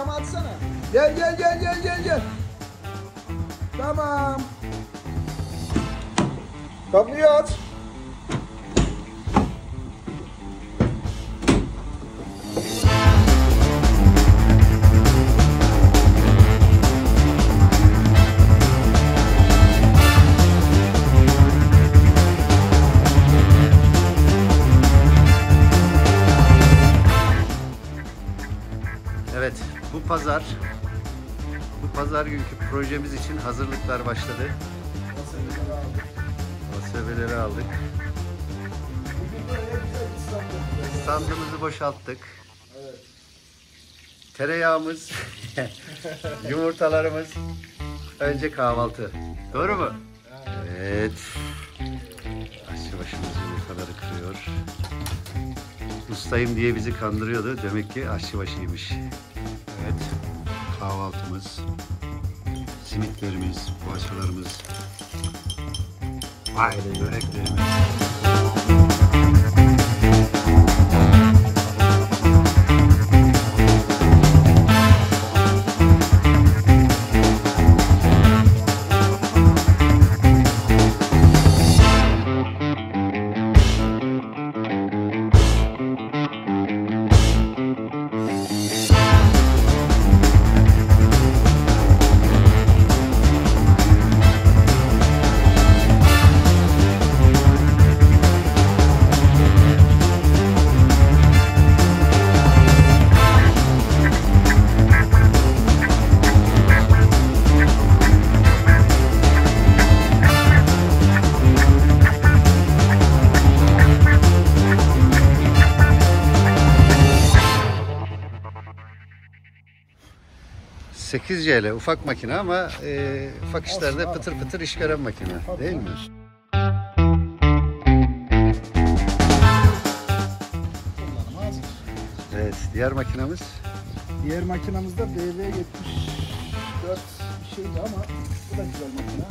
Tamam atsana. Gel. Tamam. Kapıyı aç. Evet, bu pazar günkü projemiz için hazırlıklar başladı. Vasabeleri aldık. Standımızı boşalttık. Tereyağımız, yumurtalarımız, önce kahvaltı. Doğru mu? Evet. Aşçıbaşımız yumurtaları kırıyor. Ustayım diye bizi kandırıyordu. Demek ki aşçıbaşıymış. Evet. Kahvaltımız, simitlerimiz, poğaçalarımız, böreklerimiz. CL ufak makine ama ufak işlerde pıtır pıtır iş gören makine, değil mi? Evet, diğer makinamız? Diğer makinamızda BV74 bir şeydi ama bu da güzel makine.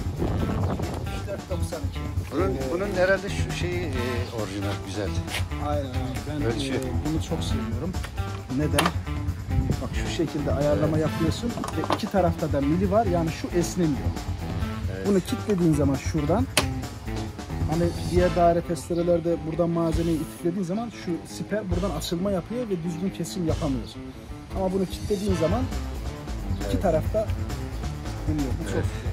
7492. Bunun herhalde şu şeyi orijinal, güzel. Aynen. Ben bunu çok seviyorum. Neden? Bak şu şekilde ayarlama yapıyorsun ve iki tarafta da mili var, yani şu esnemiyor. Evet. Bunu kilitlediğin zaman şuradan, hani diğer daire testerelerde buradan malzemeyi itiklediğin zaman şu siper buradan açılma yapıyor ve düzgün kesim yapamıyorsun. Ama bunu kilitlediğin zaman iki tarafta dönüyor. Bu çok güzel.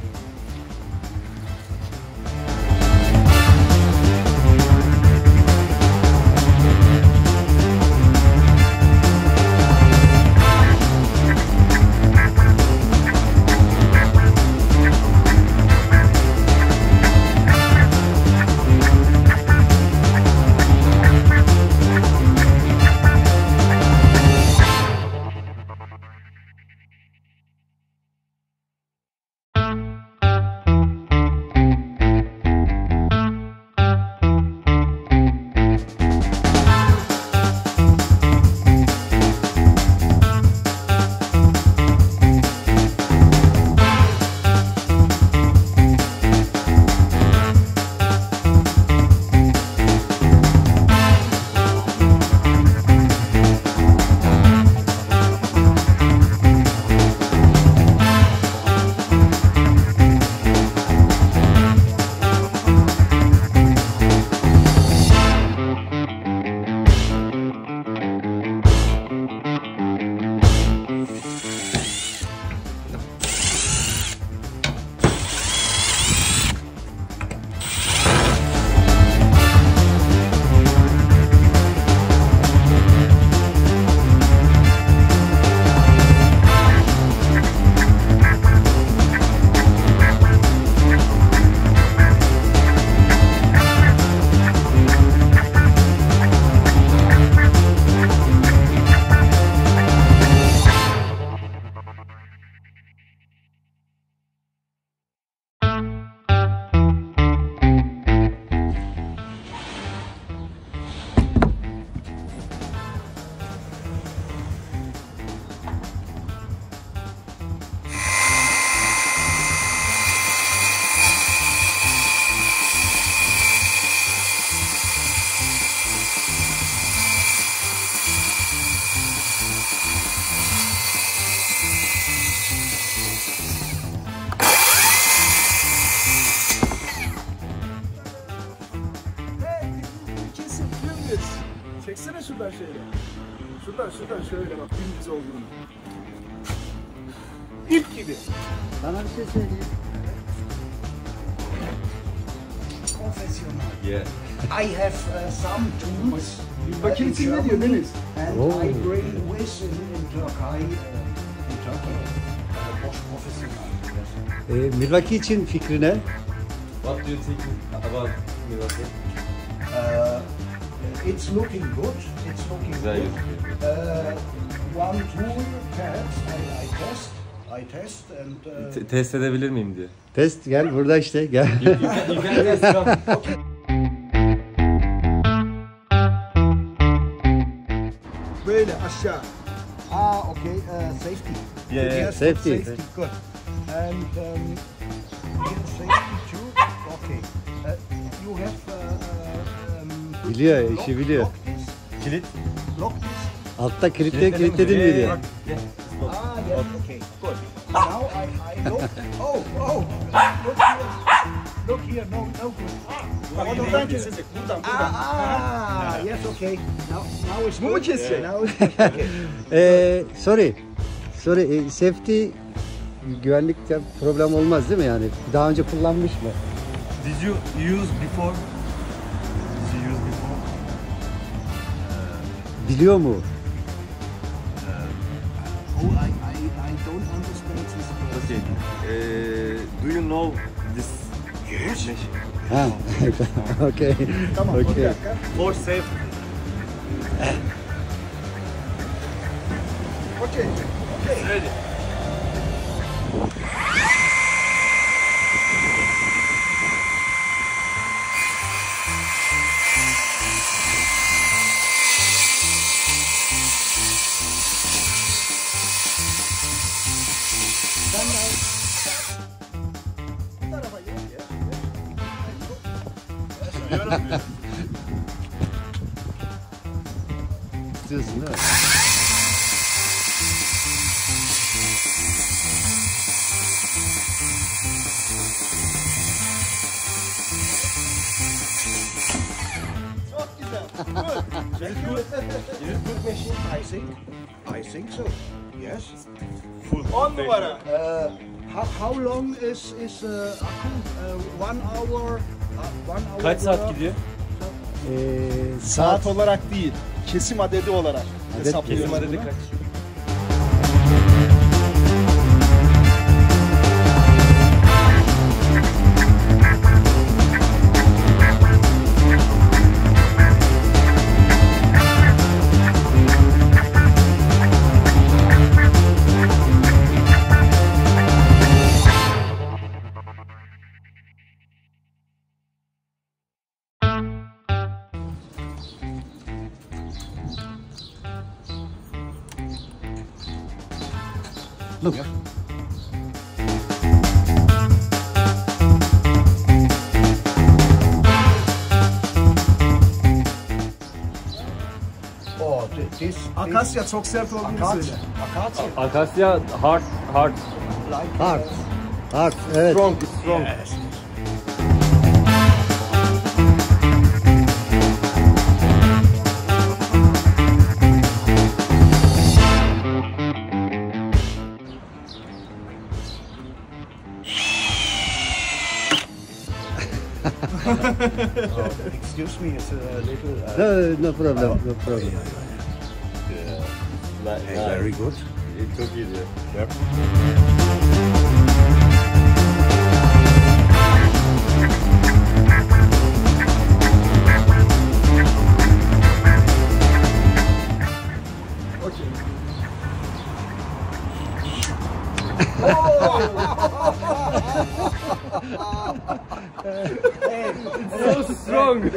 şuradan şöyle. Şuradan şöyle bak dümdüz olduğunu. İp gibi. Sana bir şey söyleyeyim. Profesyonel. Yeah. I have some tools. Bakayım in ne diyor Deniz? And Oh. I bring with in Turkey. Bosch professional. Yes. Milwaukee için fikri ne? What do you think about Milwaukee? It's looking good. It's looking Güzel good. gözüküyor. One tool, perhaps I test and Test edebilir miyim diye. Test gel burada işte gel. You can test come. böyle aşağı. Okay. Safety. Yeah, Yes, safety. Good. And here safety too. Okay. You have. Biliyor, işi biliyor. Lock this. Kilit. Lock this. Altta kilitledin mi diyor. Yes. Okay. Good. Now I look. Oh. Look here. Look here. No good. Oradan kesecek. Buradan. Yes. Okay. Now it's Bu mu good. kesecek? Now it's good. Okay. Sorry. Safety güvenlikte problem olmaz değil mi yani? Daha önce kullanmış mı? Did you use before? Biliyor mu? Oh, I don't understand this. Okay. Do you know this machine? Ha. Okay. Tamam. Bir Okay. dakika. For safety. Okay. Ready. Bu tarafa gel. İstiyorsun değil mi? Çok güzel. Good. Is it good machine? I think so. Yes. Full. 10 numara. How long is akku? 1 hour. 1 hour. Kaç saat gidiyor? Saat olarak değil. Kesim adedi olarak. Adet hesaplıyoruz Kesim adedi bunu. kaç? Look. Oh, this. Akasya çok sert olduğunu söyle. Akasya. Akasya hard. Like. Hard. Evet. Strong. Yes. Excuse me, it's a little. No problem. No problem. Very good. Çok iyi diyor. So strong.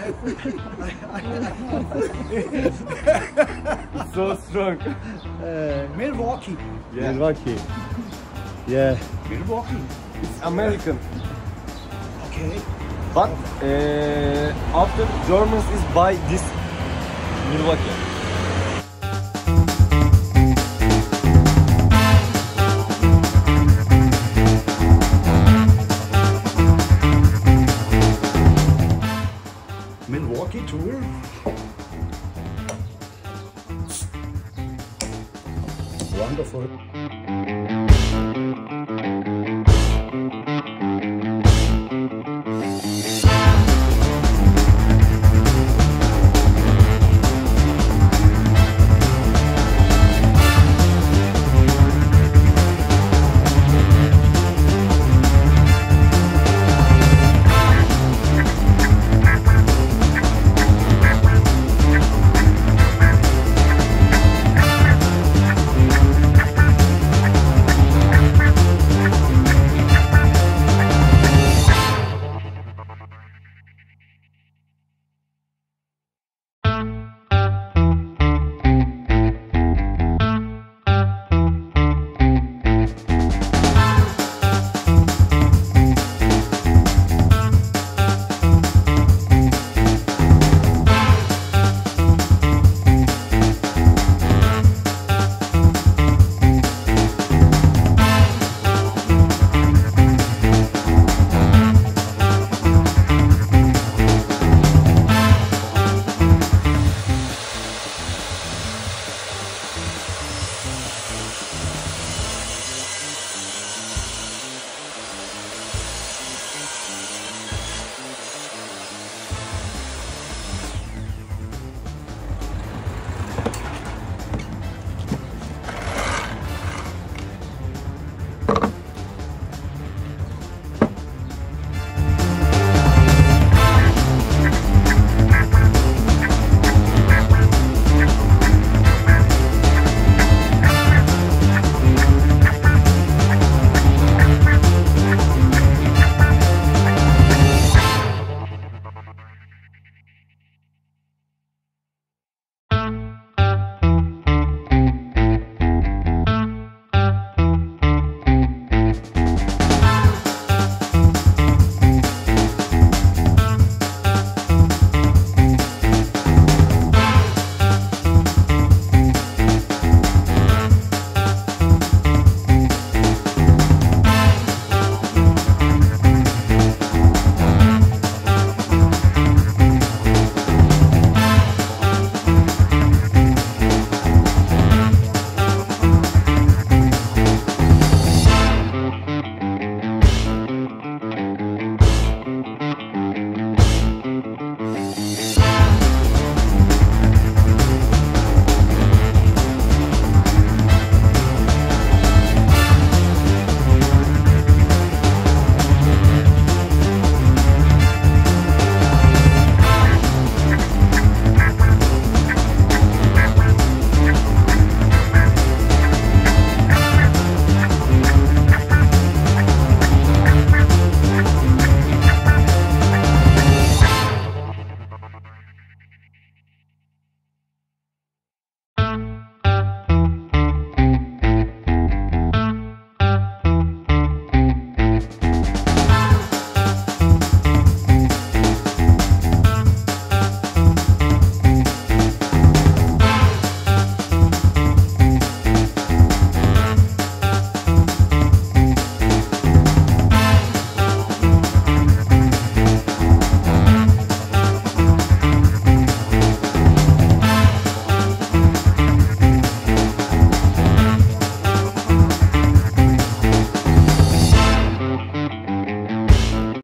So strong. Milwaukee. Yeah. Milwaukee. Yeah. Milwaukee. It's American. Okay. But after Germans is buy this Milwaukee. Milwaukee tool. you.